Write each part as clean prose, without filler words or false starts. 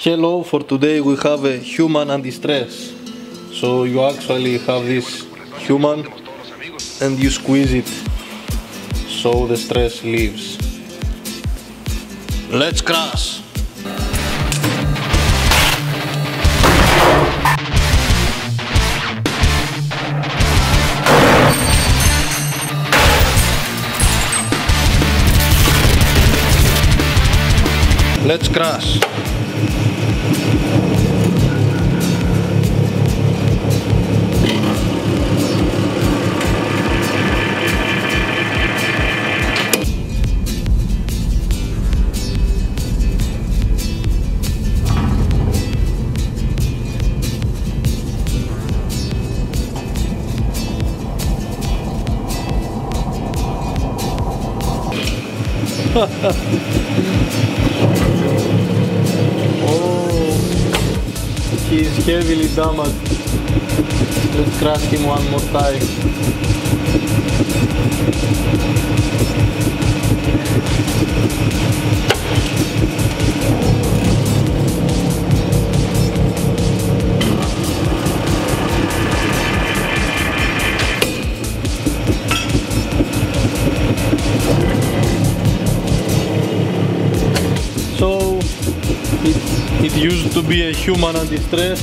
Hello, for today we have a human and distress. So you actually have this human and you squeeze it so the stress leaves. Let's crash! Let's crash! Oh, he is heavily damaged. Let's crash him one more time. So it used to be a human and distress.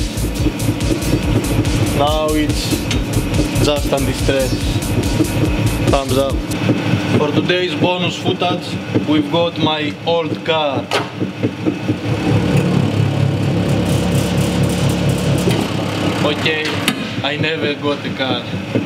Now it's just and distress. Thumbs up. For today's bonus footage, we've got my old car. Okay, I never got a car.